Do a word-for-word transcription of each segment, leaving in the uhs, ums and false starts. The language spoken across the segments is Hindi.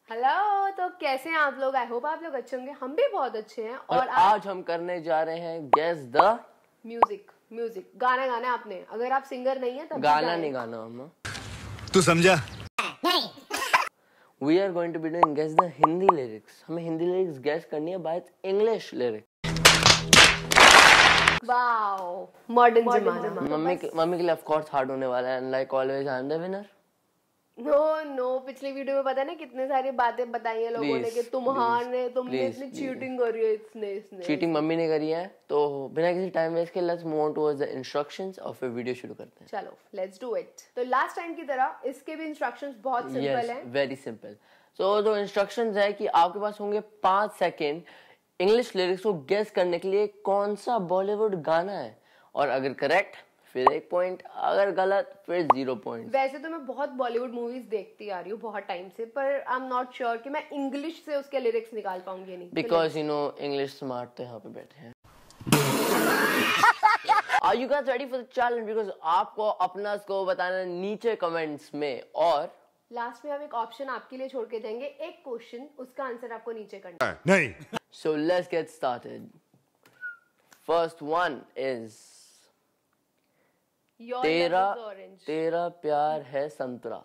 हेलो, तो कैसे हैं आप लोग? आई होप आप लोग अच्छे होंगे। हम भी बहुत अच्छे हैं। और, और आज, आज हम करने जा रहे हैं गेस द म्यूजिक। म्यूजिक गाना गाना आपने। अगर आप सिंगर नहीं है तब गाना नहीं गाना हम। तू समझा? We are going to be doing guess the Hindi lyrics. हमें हिंदी lyrics guess करनी है by English lyrics. Wow, modern जमाना। मम्मी के मम्मी के लिए of course hard होने वाला है. And like always, I am the winner. No no पिछली वीडियो में पता है ना कितने सारी बातें बताई है लोगों ने कि तुम हार ने तुमने इतनी चीटिंग करी है। इसने इसने चीटिंग मम्मी ने करी है। तो बिना किसी टाइम वेस्ट के let's move on towards the instructions और फिर वीडियो शुरू करते हैं। चलो लेट्स डू इट। तो लास्ट टाइम की तरह इसके भी इंस्ट्रक्शंस बहुत सिंपल हैं। Very simple. सो जो इंस्ट्रक्शंस है कि आपके पास होंगे पाँच सेकंड इंग्लिश लिरिक्स को गेस करने के लिए कौन सा बॉलीवुड गाना है, और अगर करेक्ट फिर एक पॉइंट, अगर गलत फिर जीरो पॉइंट। वैसे तो मैं बहुत बॉलीवुड मूवीज देखती आ रही हूँ बहुत टाइम से, पर आई एम नॉट श्योर कि मैं इंग्लिश से उसके लिरिक्स निकाल पाऊंगी नहीं। Because you know English smart तो यहाँ पे बैठे हैं। Are you guys ready for the challenge? Because आपको अपना स्कोर बताना है नीचे कमेंट्स में, और लास्ट में हम एक ऑप्शन आपके लिए छोड़ के जाएंगे, एक क्वेश्चन, उसका आंसर आपको नीचे करना है। नहीं। So let's get started. First one is Your तेरा love is orange. तेरा प्यार है संतरा।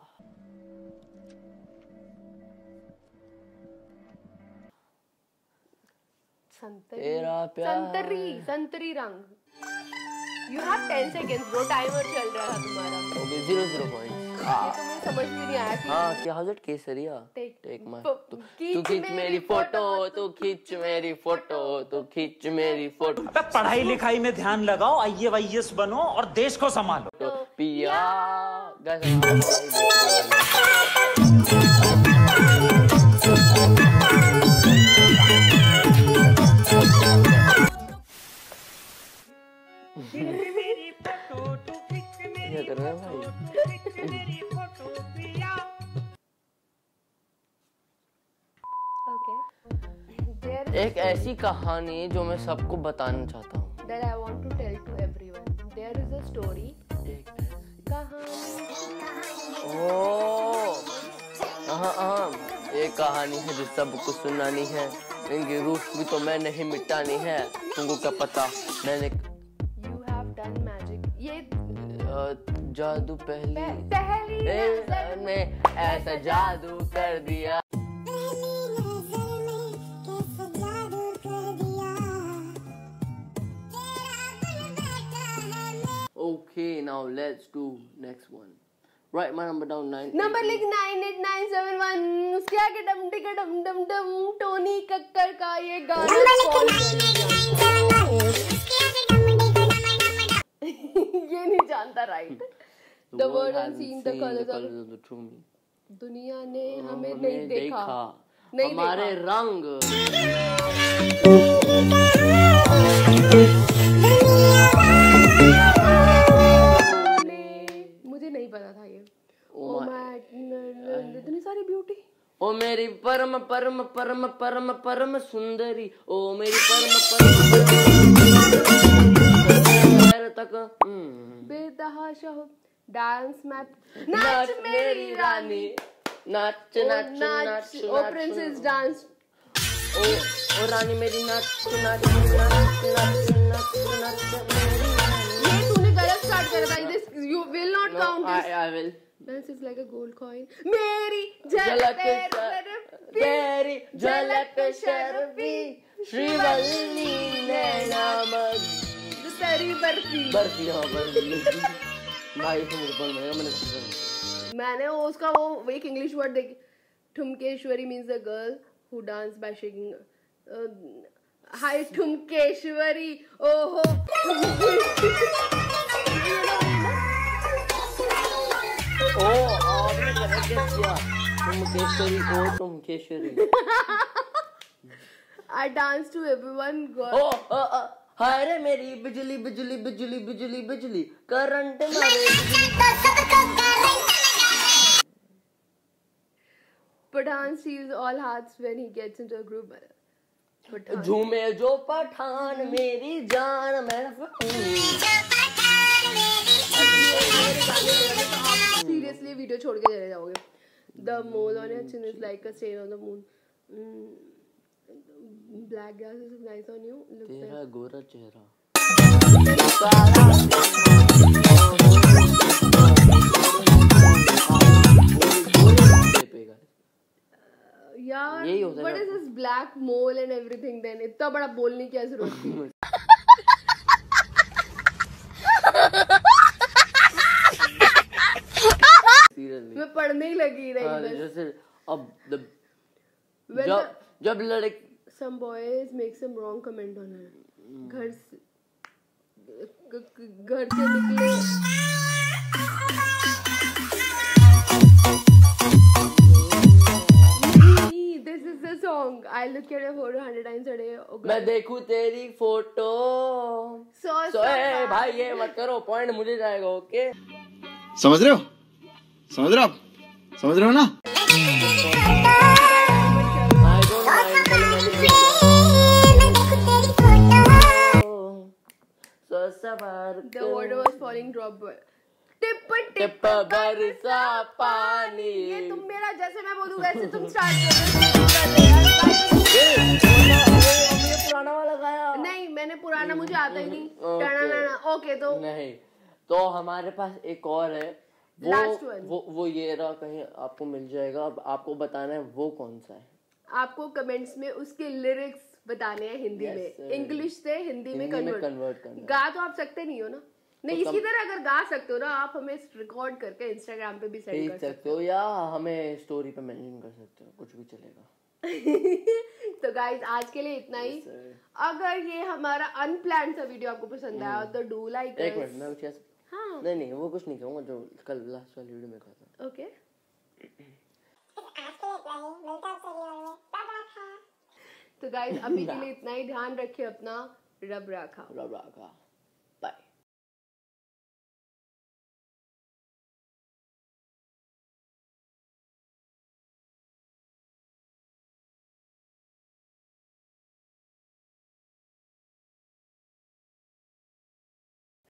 संतरी तेरा प्यार संतरी संतरी रंग। You have ten seconds bro, timer चल रहा था तुम्हारा। Okay zero zero point. ये तो मुझे समझ भी नहीं आया कि हाँ क्या हजरत केसरिया टेक टेक माय तू तू खींच मेरी फोटो, तू खींच मेरी फोटो, तू खींच मेरी फोटो। अबे पढ़ाई लिखाई में ध्यान लगाओ, आई ए वाई एस बनो और देश को संभालो। तो पिया क्या कर रहे हैं भाई? Okay. एक ऐसी कहानी जो मैं सबको बताना चाहता हूँ। That I want to tell to everyone. There is a story. एक ऐसी कहानी। ओह हाँ हाँ, एक कहानी है जो सबको सुनानी है। इनकी रूह भी तो मैंने ही मिटानी है। तुमको क्या पता मैंने You have done magic. ये जादू पहली पहली नजर में ऐसा जादू कर दिया। Okay, now let's do next one. Write my number down nine. Number लिख nine eight nine seven one. उसके आगे डम टिका डम डम डम टोनी कक्कर का ये गाना ये नहीं जानता right. The world has seen the colors of the true me. दुनिया ने हमें नहीं देखा, नहीं हमारे रंग। मुझे नहीं पता था ये। ओ माय इतनी सारी ब्यूटी। ओ मेरी परम परम परम परम परम सुंदरी, ओ मेरी परम परम तक बेतहाशा हो डांस मैप। नाच मेरी रानी, नाच नाच नाच ओ प्रिंसेस डांस। ओ ओ रानी मेरी नाच नाच नाच नाच नाच नाच मेरी रानी। ये तूने गलत स्टार्ट करा था। This you will not count this. I will. Dance is like a gold coin. मेरी झलक झलक तेरी झलक शर्फी, श्रीवल्ली नैना मद तेरी बर्फी बर्फी। हाँ बर्फी भाई तुम बोल रहे हो, मैंने मैंने वो उसका वो एक इंग्लिश वर्ड देख। ठुमकेश्वरी means a girl who dance by shaking. हाय ठुमकेश्वरी। ओहो ओ आपने करेक्ट किया। तुम केशरी, ओ तुम Keshari. I dance to everyone. God. ओ हाय रे मेरी बिजली बिजली बिजली बिजली बिजली करंट मारे। Pathan steals all hearts when he gets into a group. Pathan. झूमे जो पठान मेरी जान मैं। सीरियसली वीडियो छोड़ के चले जाओगे। The mole on your chin is like a stain on the moon. Mm, black glasses is nice on you. Looks तेरा like गोरा चेहरा यार यही होता है what ना। is this black mole and everything then? इतना बड़ा बोलने की क्या जरूरत थी? Seriously। मैं पढ़ने ही लगी रही हाँ, बस। जैसे अब the- When जब the- जब लड़क some boys make some wrong comment on her. घर से ग- ग- घर से निकले नहीं, this is the song. I look at a photo hundred times a day. Oh God. मैं देखूं तेरी फोटो So सोए भाई ये मत करो, पॉइंट मुझे जाएगा। ओके समझ रहे हो समझ रहे हो आप समझ रहे हो ना I don't mind, कल मैंने सो सवार The water was falling drop by टिप टिप टिप बरसा पानी। ये तुम मेरा जैसे मैं बोलूं वैसे तुम स्टार्ट कर ये पुराना वाला गाया नहीं, मैंने पुराना मुझे आता ही नहीं। Okay. टाना नाना ओके तो नहीं, तो हमारे पास एक और है वो Last one. वो वो ये रहा, कहीं आपको मिल जाएगा। अब आपको बताना है वो कौन सा है। आपको कमेंट्स में उसके लिरिक्स बताने हैं हिंदी Yes, में, sir. इंग्लिश से हिंदी में हिंदी में कन्वर्ट convert करना है। गा तो आप सकते नहीं हो ना। नहीं, तो इसकी कम- तरह अगर गा सकते हो ना आप, हमें रिकॉर्ड करके इंस्टाग्राम पे भी सेंड भेज कर सकते हो या हमें स्टोरी पे मेंशन कर सकते हो, कुछ भी चलेगा। सकते तो गाइस आज के लिए इतना ही। Yes, sir. अगर ये हमारा अनप्लान्ड सा वीडियो आपको पसंद आया तो डू लाइक एक मिनट मैं कुछ ऐसा हाँ नहीं नहीं वो कुछ नहीं कहूँगा जो कल लास्ट वाली वीडियो में कहा था। ओके तो गाइस अभी के लिए इतना ही। ध्यान रखिए अपना। रब रखा। रब रखा।